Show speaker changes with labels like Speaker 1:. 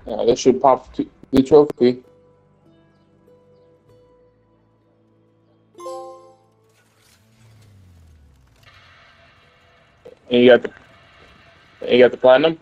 Speaker 1: This should pop the trophy. And you got the platinum.